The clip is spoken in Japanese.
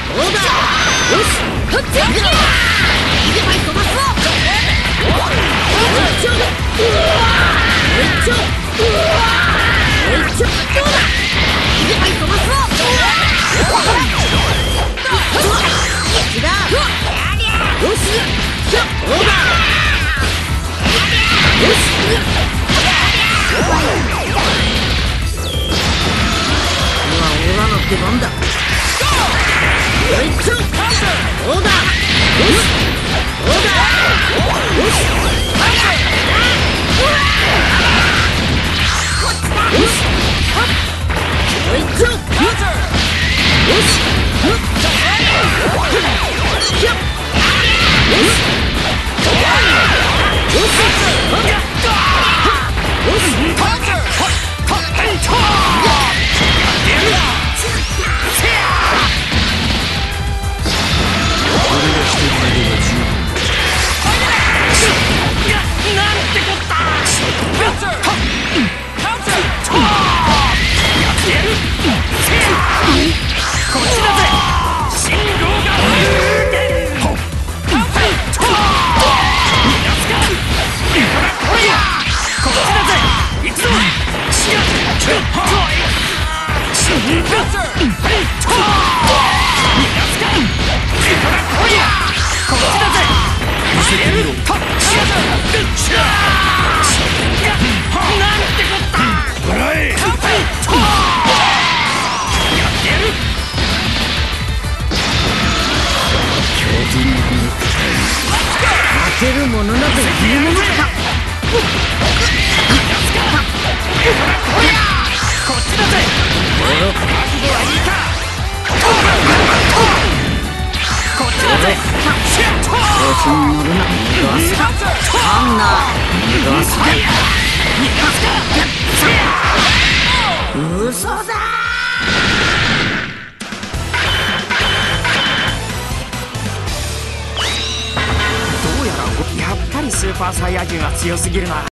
どうだ。よし、こっち。逃げばい飛ばすぞ。めっちゃめっちゃどうだ。逃げばい飛ばすぞ。違う。よし、どうだ。よし。今は俺らの出番だ。よいしょ。どうだ。よし。どうだ。よし。よし。よいしょ。よし。負けるものなど言うものか。こっちだぜ。覚悟はいいか。こっちだぜ。調子に乗るな。逃がすか。あんな逃がすか。嘘だ。やっぱりスーパーサイヤ人は強すぎるな。